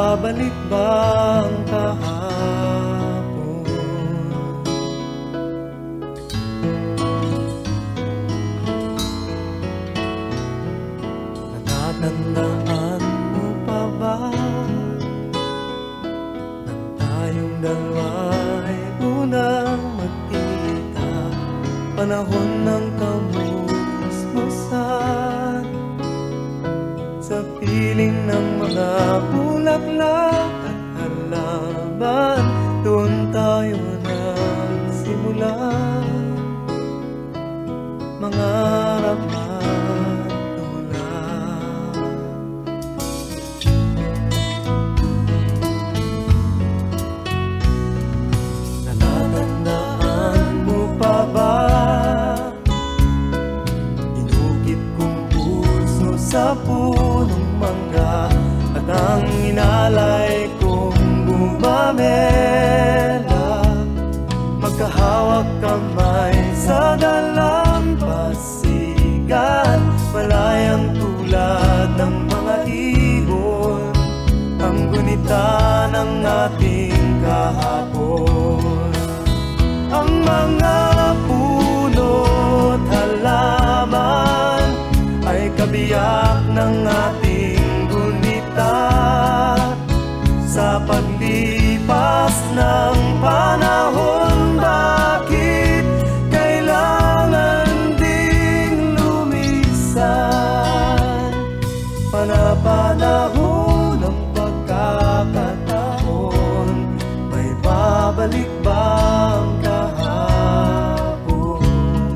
babalik ba ang kahapon? Natatandaan mo pa ba nang tayong dalawa ay unang magkita? Panahon ng kamusmusan sa piling ng mga bulaklak at halaman. Doon tayo nagsimula mangarap at tulad. Natatandaan mo pa ba inukit kong puso sa punong mangga at ang inalay kong bumamela, magkahawak kamay sa dalampasigan, malayang tulad ng mga ibon, ang gunita ng ating kahapon. Ang mga puno't halaman ay kabiyak ng ating gunita. Sa paglipas ng panahon, bakit kailangan ding lumisan? Panapanahon ng pagkakataon, may babalik ba ang kahapon?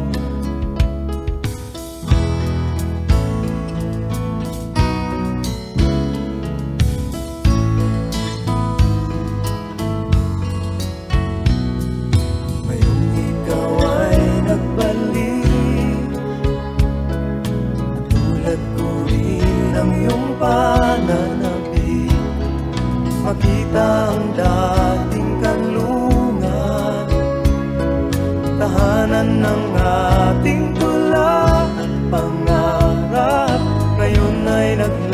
Ngayong ikaw ay nagbalik, tulad ko rin ang iyong pananabik, makita ang dating kanlungan, tahanan ng ating tula at pangarap. Ngayon ay